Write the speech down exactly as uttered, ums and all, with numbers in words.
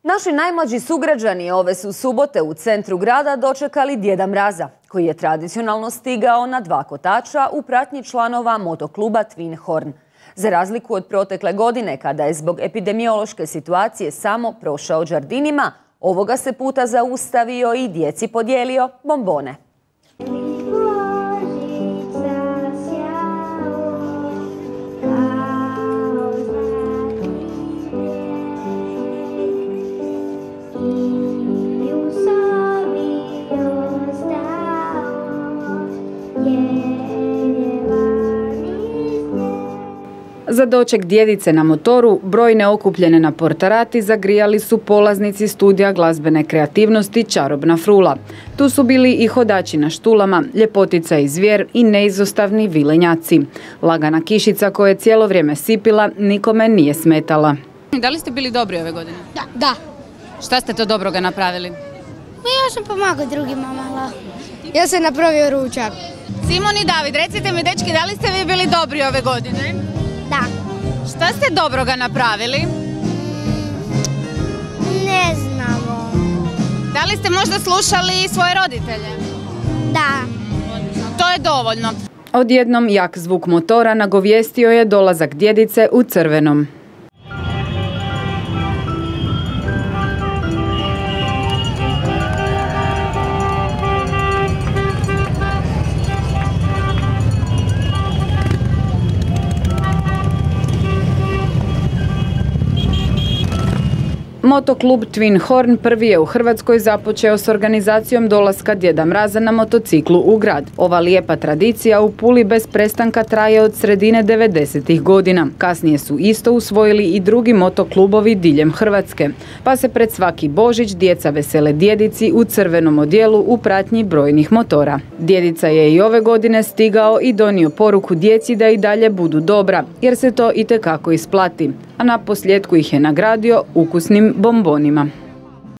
Naši najmlađi sugrađani ove su subote u centru grada dočekali Djeda Mraza, koji je tradicionalno stigao na dva kotača u pratnji članova motokluba Twin Horn. Za razliku od protekle godine, kada je zbog epidemiološke situacije samo prošao đardinima, ovoga se puta zaustavio i djeci podijelio bombone. Za doček djedice na motoru, brojne okupljene na Portarati zagrijali su polaznici studija glazbene kreativnosti Čarobna frula. Tu su bili i hodači na štulama, ljepotica i zvijer i neizostavni vilenjaci. Lagana kišica koja je cijelo vrijeme sipila nikome nije smetala. Da li ste bili dobri ove godine? Da. Da. Šta ste to dobroga napravili? Ja sam pomagao drugima malo. Ja sam napravio ručak. Simon i David, recite mi dečki, da li ste vi bili dobri ove godine? Da. Šta ste dobroga napravili? Ne znamo. Da li ste možda slušali svoje roditelje? Da. To je dovoljno. Odjednom jak zvuk motora nagovijestio je dolazak djedice u crvenom. Motoklub Twin Horn prvi je u Hrvatskoj započeo s organizacijom dolaska Djeda Mraza na motociklu u grad. Ova lijepa tradicija u Puli bez prestanka traje od sredine devedesetih godina. Kasnije su isto usvojili i drugi motoklubovi diljem Hrvatske. Pa se pred svaki Božić djeca vesele djedici u crvenom odjelu u pratnji brojnih motora. Djedica je i ove godine stigao i donio poruku djeci da i dalje budu dobra, jer se to itekako isplati. A na posljedku ih je nagradio ukusnim bombonima.